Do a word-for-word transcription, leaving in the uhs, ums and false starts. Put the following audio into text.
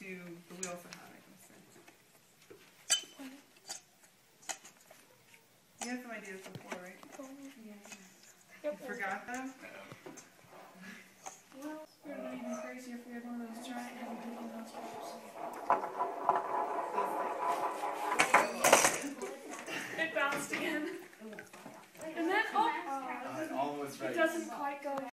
to, but we also have it. You had some ideas before, right? Yeah. You forgot them? Well, it would have been even crazier if we had one of those giant heavy duty mousetraps. It bounced again. And then, oh, Uh, almost right. it doesn't quite go.